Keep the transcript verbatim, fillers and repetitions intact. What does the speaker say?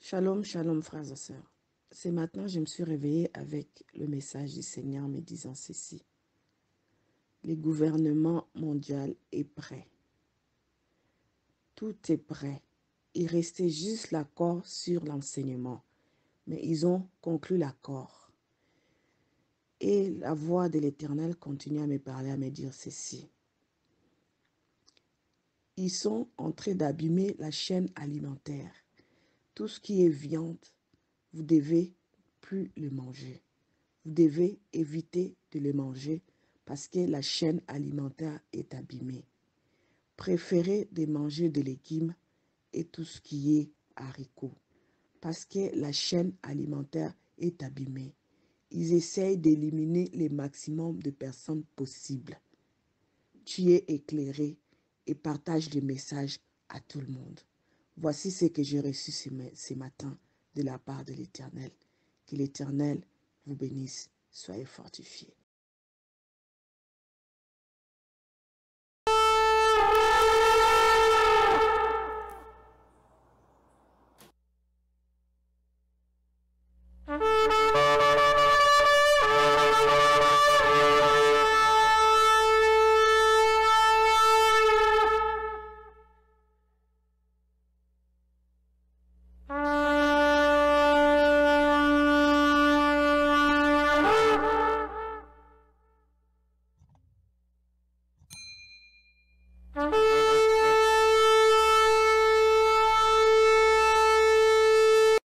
Shalom, shalom, frères et sœurs. Ce matin, je me suis réveillée avec le message du Seigneur me disant ceci. Le gouvernement mondial est prêt. Tout est prêt. Il restait juste l'accord sur l'enseignement. Mais ils ont conclu l'accord. Et la voix de l'Éternel continue à me parler, à me dire ceci. Ils sont en train d'abîmer la chaîne alimentaire. Tout ce qui est viande, vous devez plus le manger. Vous devez éviter de le manger parce que la chaîne alimentaire est abîmée. Préférez de manger des légumes et tout ce qui est haricots parce que la chaîne alimentaire est abîmée. Ils essayent d'éliminer le maximum de personnes possibles. Tu es éclairé et partage le message à tout le monde. Voici ce que j'ai reçu ce matin de la part de l'Éternel. Que l'Éternel vous bénisse. Soyez fortifiés.